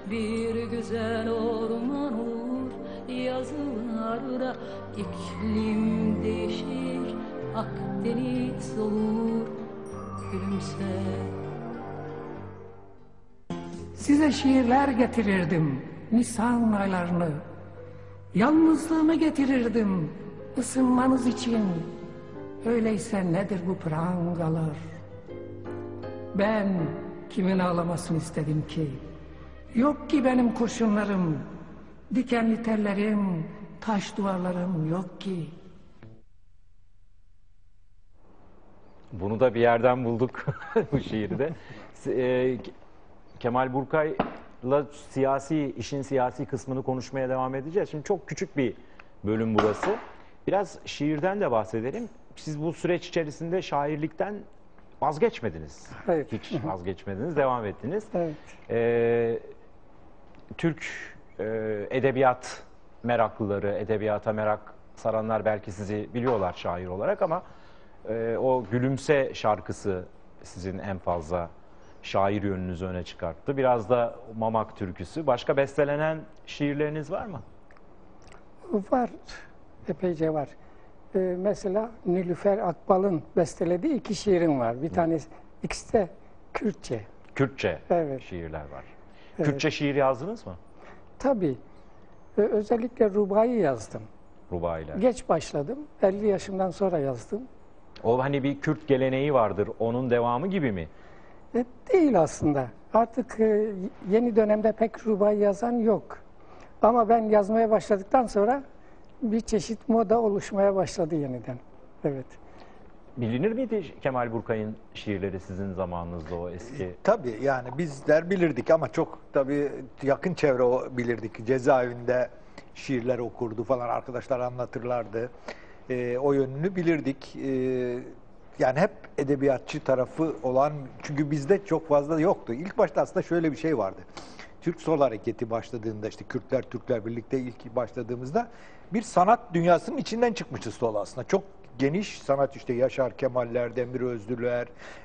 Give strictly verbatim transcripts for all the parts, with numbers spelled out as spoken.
Bir güzel orman olur yazılarda, iklim değişir, Akdeniz olur, gülümse. Size şiirler getirirdim Nisan aylarını, yalnızlığımı getirirdim ısınmanız için. Öyleyse nedir bu prangalar? Ben kimin ağlamasını istedim ki? Yok ki benim kurşunlarım, dikenli tellerim, taş duvarlarım yok ki. Bunu da bir yerden bulduk bu şiirde. E, Kemal Burkay'la siyasi, işin siyasi kısmını konuşmaya devam edeceğiz. Şimdi çok küçük bir bölüm burası. Biraz şiirden de bahsedelim. Siz bu süreç içerisinde şairlikten vazgeçmediniz. Evet. Hiç vazgeçmediniz, devam ettiniz. Evet. Ee, Türk e, edebiyat meraklıları, edebiyata merak saranlar belki sizi biliyorlar şair olarak ama e, o Gülümse şarkısı sizin en fazla şair yönünüzü öne çıkarttı. Biraz da Mamak türküsü. Başka bestelenen şiirleriniz var mı? Var, epeyce var. Ee, mesela Nilüfer Akbal'ın bestelediği iki şiirim var. Bir tanesi, ikisi de Kürtçe. Kürtçe Evet. şiirler var. Evet. Kürtçe şiir yazdınız mı? Tabii. Ee, özellikle Rubai yazdım. Rubailer. Geç başladım. elli yaşımdan sonra yazdım. O hani bir Kürt geleneği vardır. Onun devamı gibi mi? E, değil aslında. Artık e, yeni dönemde pek Rubai yazan yok. Ama ben yazmaya başladıktan sonra bir çeşit moda oluşmaya başladı yeniden. Evet. Bilinir miydi Kemal Burkay'ın şiirleri sizin zamanınızda o eski? Tabii yani bizler bilirdik ama çok tabii yakın çevre o bilirdik. Cezaevinde şiirler okurdu falan, arkadaşlar anlatırlardı. Ee, o yönünü bilirdik. Ee, yani hep edebiyatçı tarafı olan, çünkü bizde çok fazla yoktu. İlk başta aslında şöyle bir şey vardı. Türk Sol Hareketi başladığında, işte Kürtler, Türkler birlikte ilk başladığımızda bir sanat dünyasının içinden çıkmışız sol aslında. Çok geniş sanat, işte Yaşar Kemaller, Demir Özdüler,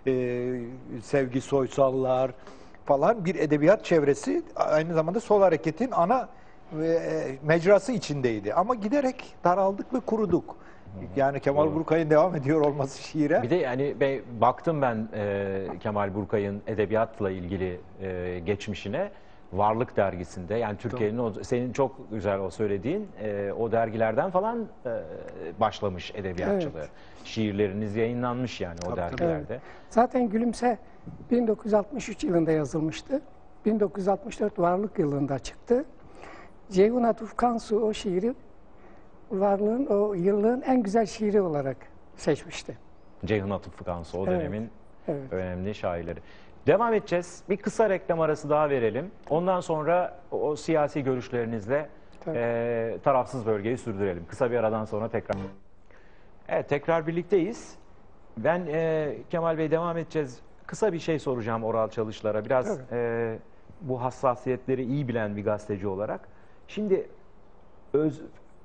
e, Sevgi Soysallar falan bir edebiyat çevresi aynı zamanda sol hareketin ana e, mecrası içindeydi. Ama giderek daraldık ve kuruduk. Yani Kemal Doğru. Burkay'ın devam ediyor olması şiire. Bir de yani be, baktım ben e, Kemal Burkay'ın edebiyatla ilgili e, geçmişine. Varlık dergisinde, yani Türkiye'nin o, senin çok güzel o söylediğin e, o dergilerden falan e, başlamış edebiyatçılığı. Evet. Şiirleriniz yayınlanmış yani o Tabii, tabii. dergilerde. Evet. Zaten Gülümse bin dokuz yüz altmış üç yılında yazılmıştı. bin dokuz yüz altmış dört Varlık yılında çıktı. Ceyhun Atuf Kansu o şiiri Varlığın o yıllığın en güzel şiiri olarak seçmişti. Ceyhun Atıf Kansu o Evet, dönemin evet. önemli şairleri. Devam edeceğiz. Bir kısa reklam arası daha verelim. Ondan sonra o, o siyasi görüşlerinizle e, tarafsız bölgeyi sürdürelim. Kısa bir aradan sonra tekrar. Evet, tekrar birlikteyiz. Ben e, Kemal Bey devam edeceğiz. Kısa bir şey soracağım Oral Çalışlar'a. Biraz e, bu hassasiyetleri iyi bilen bir gazeteci olarak. Şimdi öz,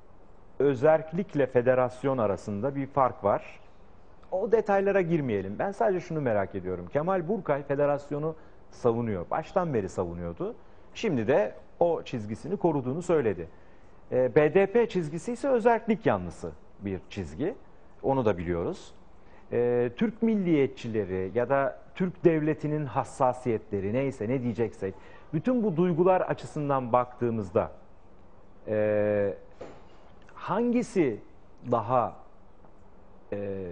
özerklikle federasyon arasında bir fark var. O detaylara girmeyelim. Ben sadece şunu merak ediyorum. Kemal Burkay federasyonu savunuyor. Baştan beri savunuyordu. Şimdi de o çizgisini koruduğunu söyledi. E, B D P çizgisi ise özerklik yanlısı bir çizgi. Onu da biliyoruz. E, Türk milliyetçileri ya da Türk devletinin hassasiyetleri, neyse ne diyeceksek, bütün bu duygular açısından baktığımızda e, hangisi daha e,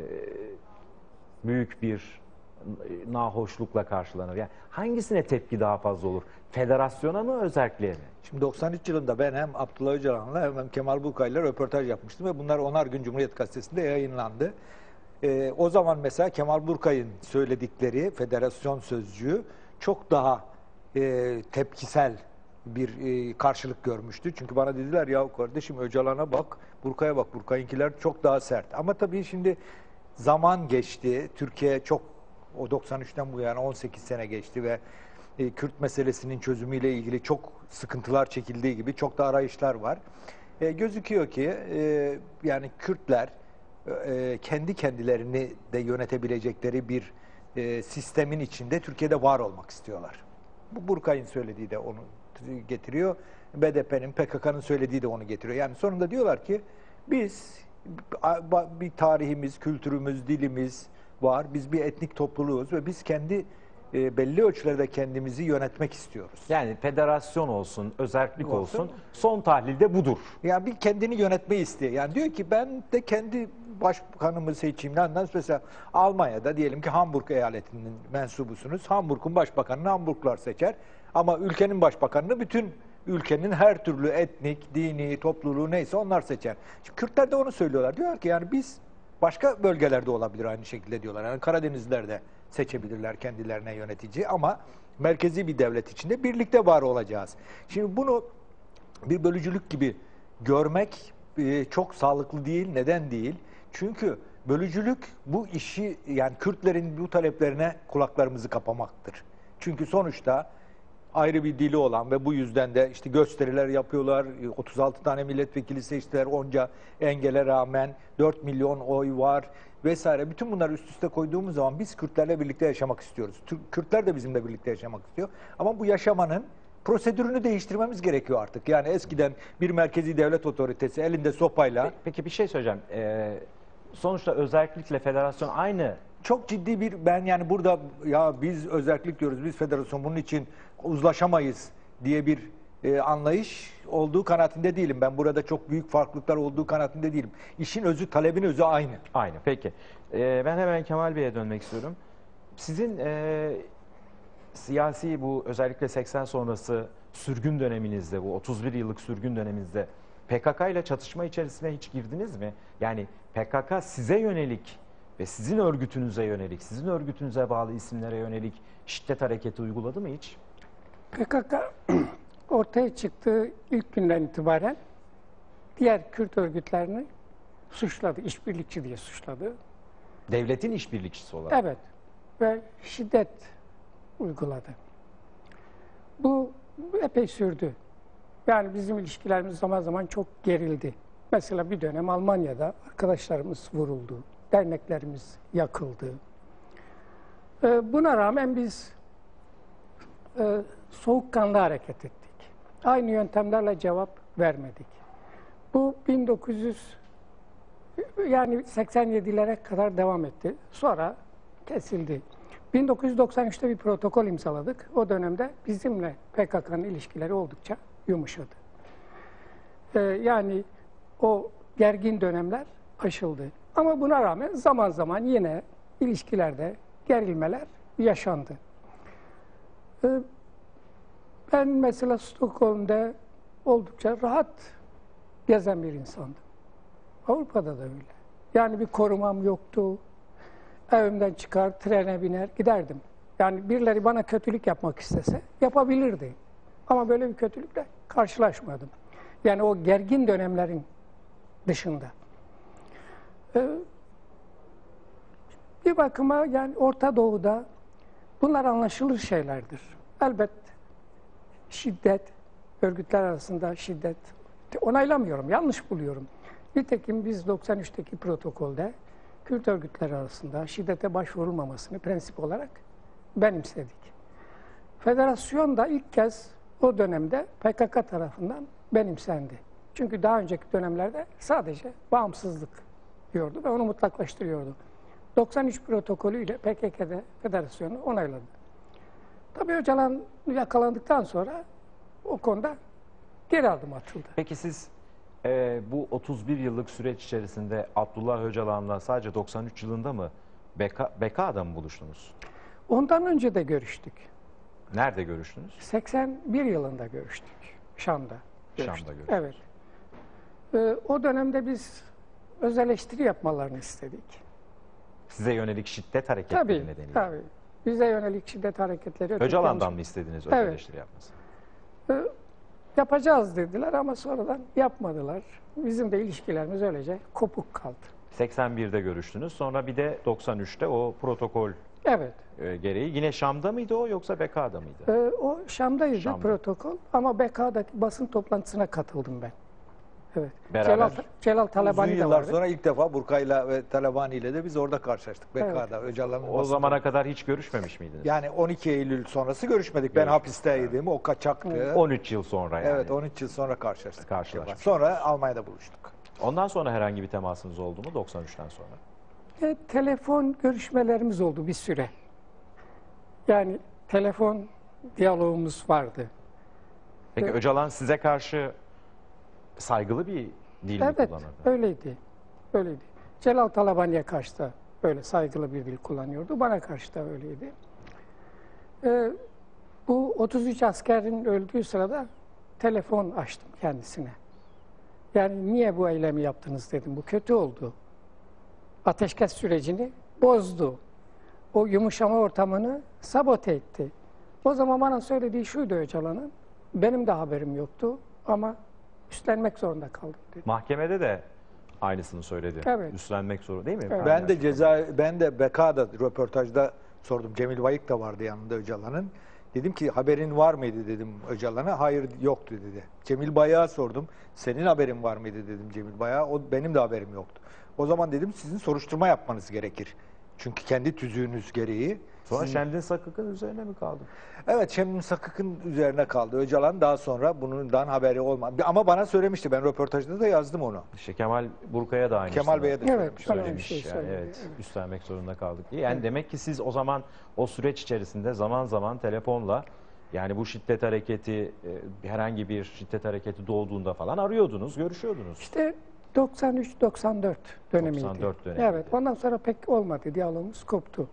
büyük bir nahoşlukla karşılanır? Yani hangisine tepki daha fazla olur? Federasyona mı, özerkliğe mi? Şimdi doksan üç yılında ben hem Abdullah Öcalan'la hem Kemal Burkay'la röportaj yapmıştım ve bunlar Onar Gün Cumhuriyet Gazetesi'nde yayınlandı. Ee, o zaman mesela Kemal Burkay'ın söyledikleri, federasyon sözcüğü çok daha e, tepkisel bir e, karşılık görmüştü. Çünkü bana dediler ya kardeşim Öcalan'a bak, Burkay'a bak, Burkay'ınkiler çok daha sert. Ama tabii şimdi zaman geçti, Türkiye çok, o doksan üçten bu yana on sekiz sene geçti ve e, Kürt meselesinin çözümüyle ilgili çok sıkıntılar çekildiği gibi çok da arayışlar var. E, gözüküyor ki e, yani Kürtler e, kendi kendilerini de yönetebilecekleri bir e, sistemin içinde Türkiye'de var olmak istiyorlar. Bu Burkay'ın söylediği de onun getiriyor. B D P'nin, P K K'nın söylediği de onu getiriyor. Yani sonunda diyorlar ki biz bir tarihimiz, kültürümüz, dilimiz var. Biz bir etnik topluluğuz ve biz kendi e, belli ölçülerde kendimizi yönetmek istiyoruz. Yani federasyon olsun, özerklik Olsun. olsun. Son tahlilde budur. Yani bir kendini yönetmeyi istiyor. Yani diyor ki ben de kendi başbakanımı seçeyim. Nasıl mesela Almanya'da diyelim ki Hamburg eyaletinin mensubusunuz. Hamburg'un başbakanını Hamburglar seçer. Ama ülkenin başbakanını bütün ülkenin her türlü etnik, dini, topluluğu neyse onlar seçer. Şimdi Kürtler de onu söylüyorlar. Diyorlar ki yani biz başka bölgelerde olabilir aynı şekilde diyorlar. Yani Karadenizler de seçebilirler kendilerine yönetici ama merkezi bir devlet içinde birlikte var olacağız. Şimdi bunu bir bölücülük gibi görmek e, çok sağlıklı değil. Neden değil? Çünkü bölücülük bu işi yani Kürtlerin bu taleplerine kulaklarımızı kapamaktır. Çünkü sonuçta ayrı bir dili olan ve bu yüzden de işte gösteriler yapıyorlar. otuz altı tane milletvekili seçtiler onca engele rağmen dört milyon oy var vesaire. Bütün bunları üst üste koyduğumuz zaman biz Kürtlerle birlikte yaşamak istiyoruz. Kürtler de bizimle birlikte yaşamak istiyor. Ama bu yaşamanın prosedürünü değiştirmemiz gerekiyor artık. Yani eskiden bir merkezi devlet otoritesi elinde sopayla. Peki bir şey söyleyeceğim. Ee, sonuçta özerklikle federasyon aynı. Çok ciddi bir ben yani burada ya biz özerklik diyoruz, biz federasyon bunun için uzlaşamayız diye bir e, anlayış olduğu kanaatinde değilim. Ben burada çok büyük farklılıklar olduğu kanaatinde değilim. İşin özü, talebin özü aynı. Aynı. Peki. Ee, ben hemen Kemal Bey'e dönmek istiyorum. Sizin e, siyasi bu özellikle seksen sonrası sürgün döneminizde, bu otuz bir yıllık sürgün döneminizde P K K ile çatışma içerisine hiç girdiniz mi? Yani P K K size yönelik ve sizin örgütünüze yönelik, sizin örgütünüze bağlı isimlere yönelik şiddet hareketi uyguladı mı hiç? P K K ortaya çıktığı ilk günden itibaren diğer Kürt örgütlerini suçladı, işbirlikçi diye suçladı. Devletin işbirlikçisi olarak. Evet ve şiddet uyguladı. Bu epey sürdü. Yani bizim ilişkilerimiz zaman zaman çok gerildi. Mesela bir dönem Almanya'da arkadaşlarımız vuruldu, derneklerimiz yakıldı. Ee, buna rağmen biz e, soğukkanlı hareket ettik. Aynı yöntemlerle cevap vermedik. Bu bin dokuz yüz yani seksen yedilere kadar devam etti. Sonra kesildi. bin dokuz yüz doksan üçte bir protokol imzaladık. O dönemde bizimle P K K'nın ilişkileri oldukça yumuşadı. Ee, yani o gergin dönemler aşıldı. Ama buna rağmen zaman zaman yine ilişkilerde gerilmeler yaşandı. Ee, ben mesela Stockholm'da oldukça rahat gezen bir insandım. Avrupa'da da öyle. Yani bir korumam yoktu. Evimden çıkar, trene biner, giderdim. Yani birileri bana kötülük yapmak istese yapabilirdi. Ama böyle bir kötülükle karşılaşmadım. Yani o gergin dönemlerin dışında. Ee, bir bakıma yani Orta Doğu'da bunlar anlaşılır şeylerdir. Elbet şiddet, örgütler arasında şiddet onaylamıyorum, yanlış buluyorum. Nitekim biz doksan üçteki protokolde Kürt örgütleri arasında şiddete başvurulmamasını prensip olarak benimsedik. Federasyon da ilk kez o dönemde P K K tarafından benimsendi. Çünkü daha önceki dönemlerde sadece bağımsızlık diyordu ve onu mutlaklaştırıyordu. doksan üç protokolüyle P K K'de federasyonu onayladı. Tabii Öcalan yakalandıktan sonra o konuda geri adım atıldı. Peki siz e, bu otuz bir yıllık süreç içerisinde Abdullah Öcalan'la sadece doksan üç yılında mı B K, B K'da mı buluştunuz? Ondan önce de görüştük. Nerede görüştünüz? seksen bir yılında görüştük. Şam'da. Şam'da görüştük. görüştünüz. Evet. Ee, o dönemde biz öz eleştiri yapmalarını istedik. Size yönelik şiddet hareketleri Tabii, nedeniyle. tabii. Bize yönelik şiddet hareketleri... öteki Öcalan'dan yanlış- mı istediniz öz Evet. eleştiri yapması? Ee, yapacağız dediler ama sonradan yapmadılar. Bizim de ilişkilerimiz öylece kopuk kaldı. seksen birde görüştünüz. Sonra bir de doksan üçte o protokol Evet. e, gereği. Yine Şam'da mıydı o yoksa B K'da mıydı? Ee, o Şam'daydı Şam'da. protokol ama B K'daki basın toplantısına katıldım ben. Evet. Beraber. Celal, Celal Uzun Talabani de yıllar vardı. sonra ilk defa Burkay'la ve Talabani ile de biz orada karşılaştık. B K'da, Öcalan'ın O basında. zamana kadar hiç görüşmemiş miydiniz? Yani on iki Eylül sonrası görüşmedik. Ben Görüşmedik, hapisteydim, o kaçaktı. on üç yıl sonra yani. Evet, on üç yıl sonra karşılaştık. Karşılaşmışsınız. Sonra Almanya'da buluştuk. Ondan sonra herhangi bir temasınız oldu mu doksan üçten sonra? E, telefon görüşmelerimiz oldu bir süre. Yani telefon diyalogumuz vardı. Peki Evet. Öcalan size karşı saygılı bir dil mi Evet, kullanırdı? öyleydi. Öyleydi. Celal Talabani'ye karşı da böyle saygılı bir dil kullanıyordu. Bana karşı da öyleydi. Ee, bu otuz üç askerin öldüğü sırada telefon açtım kendisine. Yani niye bu eylemi yaptınız dedim. Bu kötü oldu. Ateşkes sürecini bozdu. O yumuşama ortamını sabote etti. O zaman bana söylediği şuydu Öcalan'ın. Benim de haberim yoktu ama üstlenmek zorunda kaldım dedi. Mahkemede de aynısını söyledi. Evet. Üstlenmek zorunda değil mi? Evet. Ben de ceza, ben de B K'da röportajda sordum. Cemil Bayık da vardı yanında Öcalan'ın. Dedim ki haberin var mıydı dedim Öcalan'a. Hayır yoktu dedi. Cemil Bayık'a sordum. Senin haberin var mıydı dedim Cemil Bayık'a. O benim de haberim yoktu. O zaman dedim sizin soruşturma yapmanız gerekir. Çünkü kendi tüzüğünüz gereği. Sonra sizin- Şendin Sakık'ın üzerine mi kaldı? Evet, Şemdin Sakık'ın üzerine kaldı. Öcalan daha sonra bundan haberi olmadı. Ama bana söylemişti. Ben röportajda da yazdım onu. İşte Kemal Burkay'a da aynısını Kemal Bey'e de Evet, söylemiş. şöyle bir söylemiş. şey yani, söyledi, evet, evet. üstlenmek zorunda kaldık diye. Yani demek ki siz o zaman o süreç içerisinde zaman zaman telefonla yani bu şiddet hareketi e, herhangi bir şiddet hareketi doğduğunda falan arıyordunuz, görüşüyordunuz. İşte doksan üç doksan dört dönemiydi. doksan dört dönemiydi. Evet, ondan sonra pek olmadı. Diyalogumuz koptu.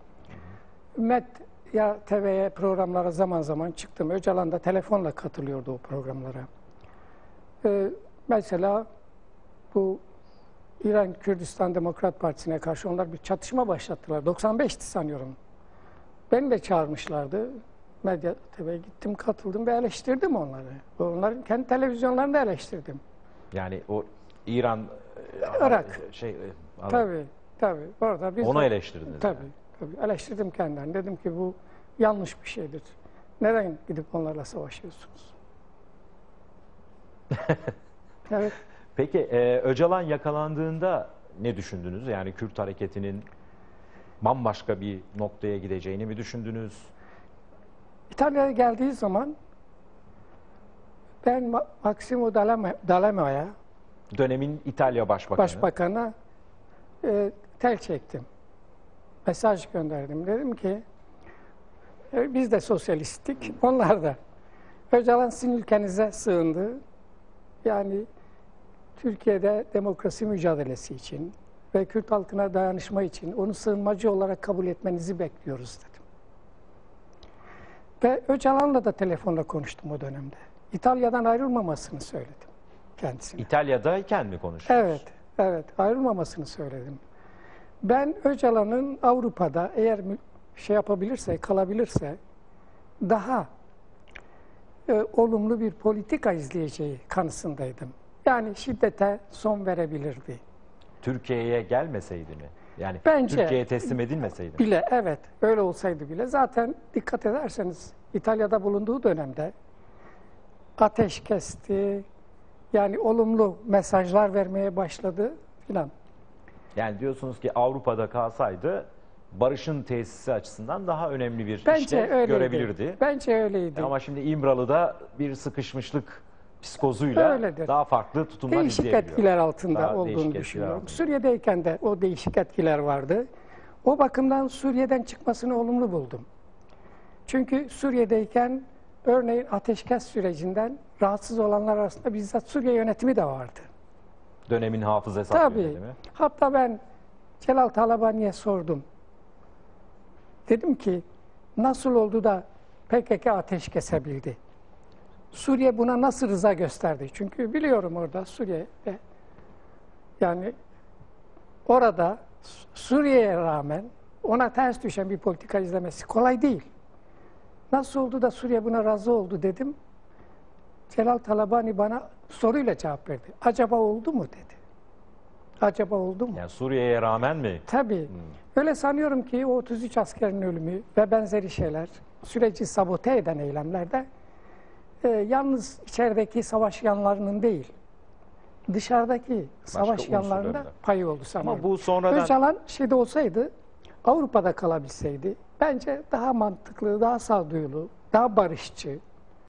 Medya T V'ye programlara zaman zaman çıktım. Öcalan da telefonla katılıyordu o programlara. Ee, mesela bu İran Kürdistan Demokrat Partisi'ne karşı onlar bir çatışma başlattılar. doksan beşti sanıyorum. Beni de çağırmışlardı. Medya T V'ye gittim, katıldım ve eleştirdim onları. Onların kendi televizyonlarında eleştirdim. Yani o İran e, Irak. şey e, anladım. Tabii, tabii. Orada biz Onu de- eleştirdiniz. Tabii, yani. tabii. Eleştirdim kendilerini. Dedim ki bu yanlış bir şeydir. Neden gidip onlarla savaşıyorsunuz? Evet. Peki e, Öcalan yakalandığında ne düşündünüz? Yani Kürt hareketinin bambaşka bir noktaya gideceğini mi düşündünüz? İtalya'ya geldiği zaman ben Ma- Massimo D'Alema- D'Alema'ya, Dönemin İtalya Başbakanı. Başbakan'a e, tel çektim. Mesaj gönderdim. Dedim ki e, biz de sosyalistik, onlar da. Öcalan sizin ülkenize sığındı. Yani Türkiye'de demokrasi mücadelesi için ve Kürt halkına dayanışma için onu sığınmacı olarak kabul etmenizi bekliyoruz dedim. Ve Öcalan'la da telefonla konuştum o dönemde. İtalya'dan ayrılmamasını söyledim kendisine. İtalya'dayken mi konuştunuz? Evet, evet. Ayrılmamasını söyledim. Ben Öcalan'ın Avrupa'da eğer mü- şey yapabilirse, kalabilirse daha e, olumlu bir politika izleyeceği kanısındaydım. Yani şiddete son verebilirdi. Türkiye'ye gelmeseydi mi? Yani Bence- Türkiye'ye teslim edilmeseydi mi? Bile evet, öyle olsaydı bile zaten dikkat ederseniz İtalya'da bulunduğu dönemde ateş kesti, yani olumlu mesajlar vermeye başladı filan. Yani diyorsunuz ki Avrupa'da kalsaydı barışın tesisi açısından daha önemli bir Bence işlev öyleydi. görebilirdi. Bence öyleydi. Ama şimdi İmralı'da bir sıkışmışlık psikozuyla Öyledir. daha farklı tutumlar Değişik izleyebiliyor. etkiler altında Daha değişik olduğunu etkiler düşünüyorum. altında. Suriye'deyken de o değişik etkiler vardı. O bakımdan Suriye'den çıkmasını olumlu buldum. Çünkü Suriye'deyken örneğin ateşkes sürecinden rahatsız olanlar arasında bizzat Suriye yönetimi de vardı. Dönemin hafız Esad Tabii. yönetimi. Hatta ben Celal Talabani'ye sordum. Dedim ki nasıl oldu da P K K ateş kesebildi? Suriye buna nasıl rıza gösterdi? Çünkü biliyorum orada Suriye'de yani orada Suriye'ye rağmen ona ters düşen bir politika izlemesi kolay değil. Nasıl oldu da Suriye buna razı oldu dedim. Celal Talabani bana soruyla cevap verdi. Acaba oldu mu dedi. Acaba oldu mu? Yani Suriye'ye rağmen mi? Tabii. Öyle sanıyorum ki o otuz üç askerin ölümü ve benzeri şeyler süreci sabote eden eylemlerde e, yalnız içerideki savaş yanlarının değil, dışarıdaki savaş yanlarında unsurlarında. payı oldu sanırım. Ama bu sonradan... Öcalan şeyde olsaydı, Avrupa'da kalabilseydi bence daha mantıklı, daha sağduyulu, daha barışçı,